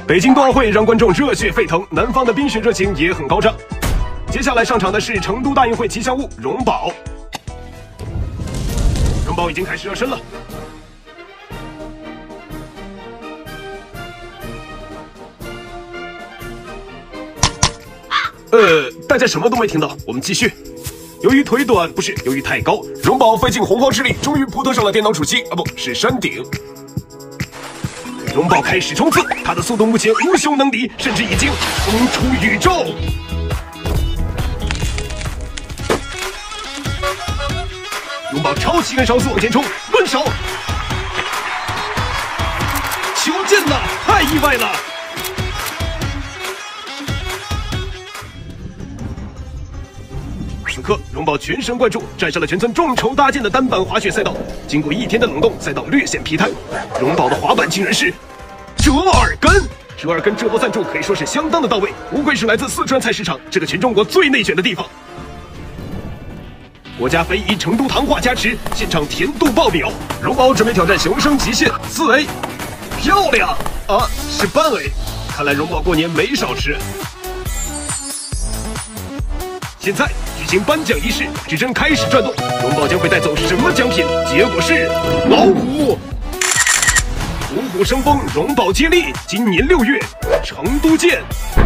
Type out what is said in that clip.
北京冬奥会让观众热血沸腾，南方的冰雪热情也很高涨。接下来上场的是成都大运会吉祥物荣宝。荣宝已经开始热身了。大家什么都没听到，我们继续。由于腿短，不是，由于太高，荣宝费尽洪荒之力，终于扑腾上了电脑主机，不是山顶。荣宝开始冲刺，他的速度目前无兄能敌，甚至已经冲出宇宙。荣宝超气跟超速往前冲，抡手，球进了，太意外了。此刻，荣宝全神贯注，站上了全村众筹搭建的单板滑雪赛道。经过1天的冷冻，赛道略显疲态。荣宝的滑板竟然是折耳根，折耳根这波赞助可以说是相当的到位，不愧是来自四川菜市场这个全中国最内卷的地方。国家非遗成都糖化加持，现场甜度爆表。荣宝准备挑战雄升极限4A， 漂亮啊，是半 A， 看来荣宝过年没少吃。现在举行颁奖仪式，指针开始转动，荣宝将会带走什么奖品？结果是老虎。虎虎生风，荣宝接力，今年6月，成都见。